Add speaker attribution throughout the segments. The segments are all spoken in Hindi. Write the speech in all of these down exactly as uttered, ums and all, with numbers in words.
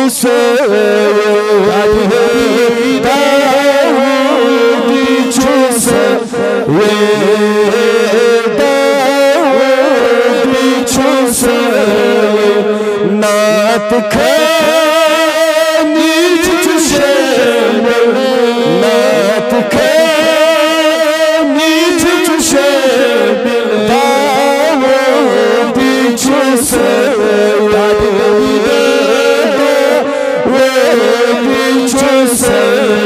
Speaker 1: से नात खानी चुशे नात खानी चुशे दावती चुसे चुसे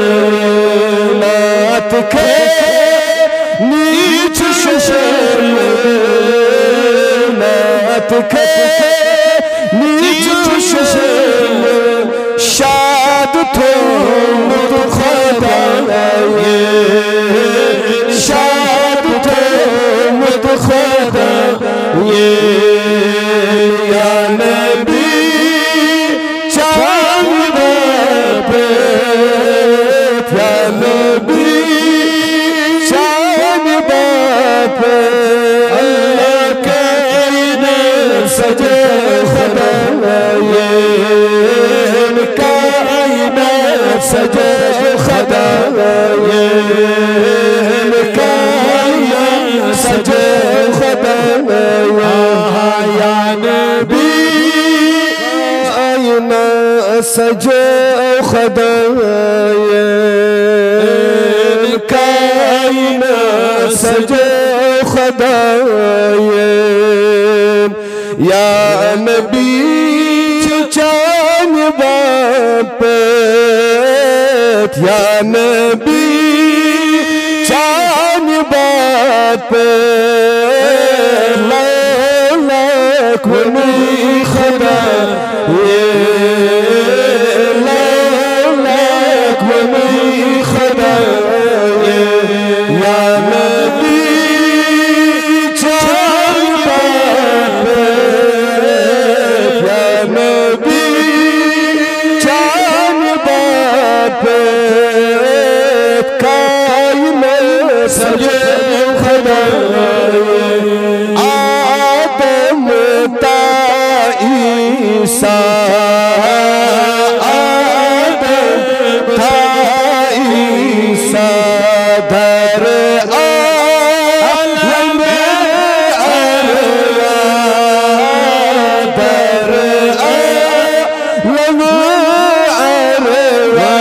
Speaker 1: नात खानी चुशे नात शाद थो मुद खुदा ये शाद थो मुद खुदा ये या नबी चांद पे या नबी चांद पे अल्लाह के ने सजे खुदा ये सजे खुदा ये सजे खुदा या नबी आईना सजे खुदा ये कायना सजे खुदा ये या नबी चान बाप या नबी चान बात लाख में खुदा ये लाख में खुदा ये या नबी चान बात या नबी चान बात सजे खुदा आदम ता ईसा आदम ता ईसा दर आलम अरवा दर आलम अरवा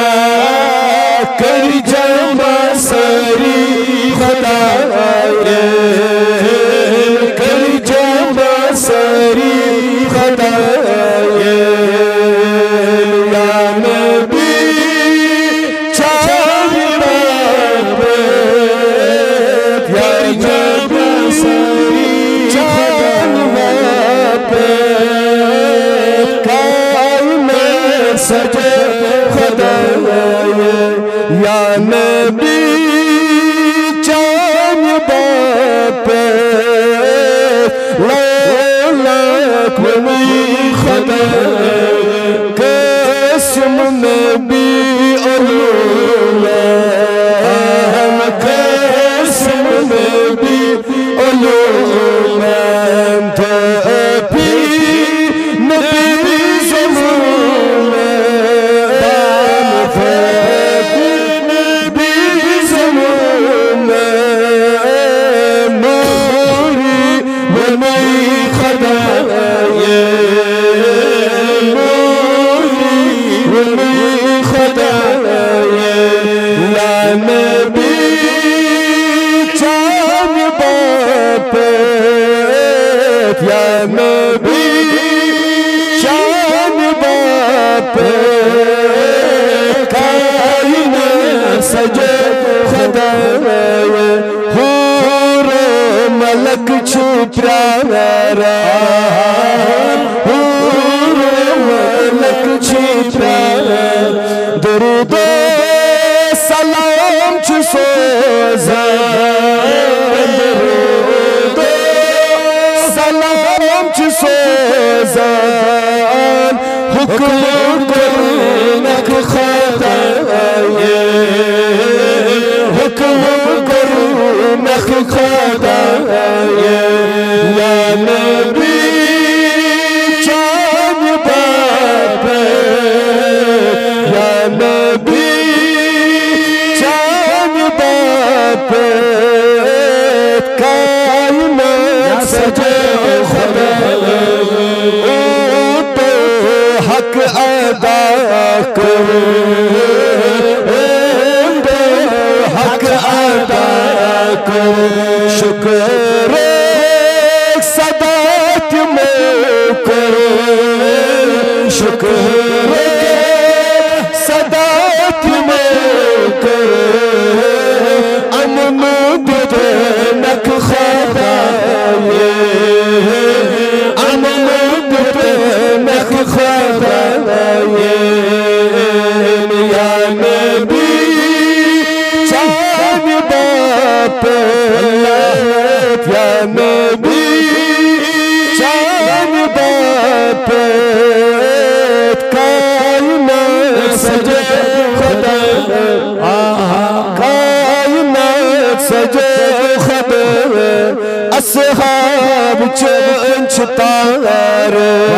Speaker 1: कर जमा सरी खुदा ये कर जमा सरी खुदा ये या नबी चार बाप या नबी चार बाप कायने सजे खुदा ये या नबी चान बाप लाख में खुदा कसम नबी हम कसम नबी नबी ज़मीन या नबी शान बाप कायने सजे खुदा हूर मलक छुप्यारा हूर मलक छुप्यारा दरूद सलाम छुसोजा सोजान हुक्म करनक खुदा ये हुक्म करनक खुदा ये या नबी चांद बाप शुक्र सदात में अमन दे नख खुदाए अमन दे नख खुदाए या नबी चांद बाप या नबी चांद बाप कायनात सजे खुदा कायनात सजे खुदा असहाब चंच तार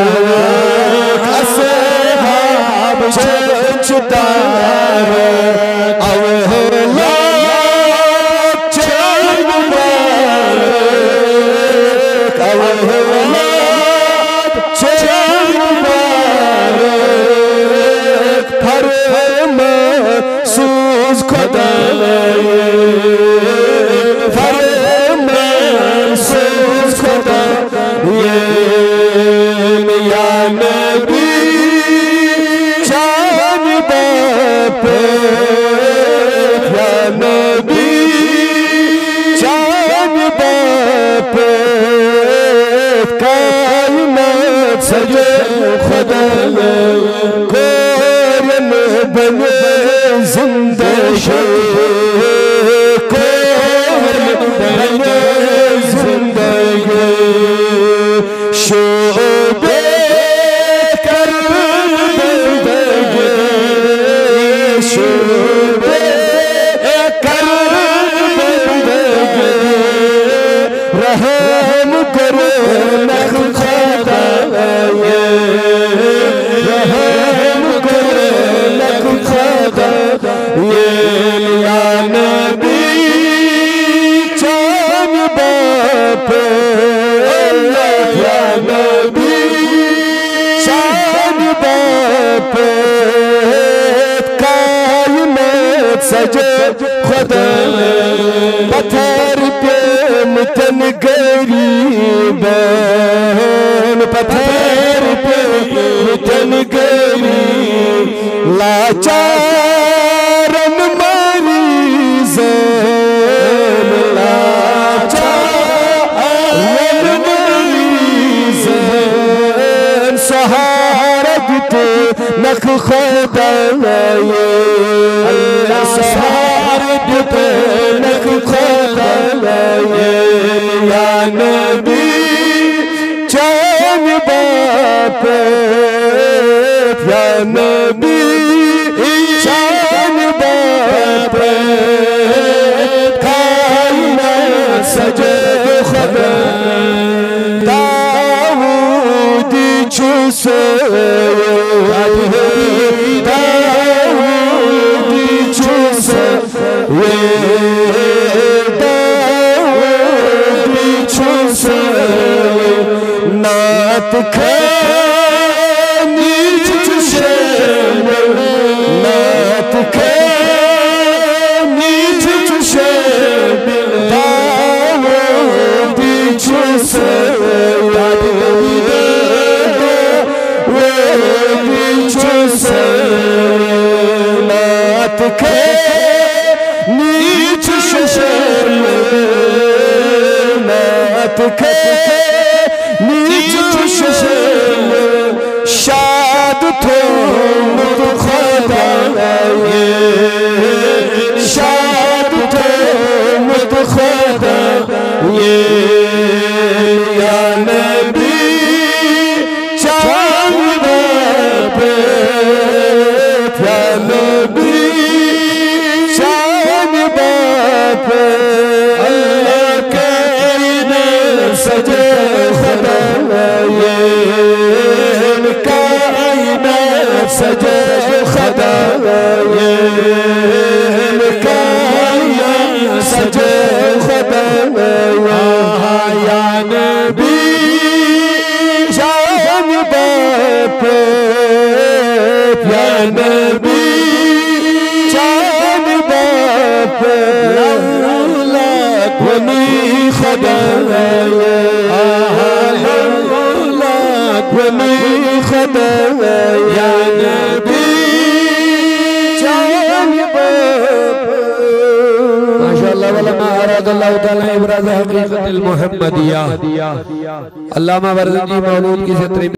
Speaker 1: असहाब चंच तार अवला चंद बार अवला चंद बार हर महसूस खुदा या नबी चांद बाप या नबी चांद बाप कायनात सजे खुदा कोरन बने जिंदगी कोरन बने जिंदगी शोबे कर बंदगी शोबे कर बंदगी रहम करो नख खुदाए रहम करो नख खुदाए या नबी चांद बाप या नबी चांद बाप कायनात सजे खुदा पत्थर पे मुतन गरीब पत्थर पे मुतन गरीब लाचारन मरीज लाचारन मरीज सहारा दे नख खुदाए सहारा दे नख खुदाए या नबी चांद बाप या नबी चांद बाप कायनात सजे खुदा दाऊदी चूसे दाऊदी चूसे दाऊदी चूसे नात खानी चूसे नात खानी चूसे दाऊदी चूसे नात के नीच शशर नात के नीच शशर शाद तो मुद खुदाए शाद तो मुद खुदाए या नबी चांद बाप या नबी चांद बाप अल्लाह कायनात सजे खुदाए कायनात सजे खुदाए कायनात सजे खुदाए या नबी चांद बाप या नबी चांद बाप लौलाक वनी खुदाए लौलाक वनी खुदा या नबी माशाअल्लाह वाला महाराज अल्लाह ताला इब्राज हकीकत मुहम्मदिया अल्लामा वर्ज़ी मौलूद की सत्रह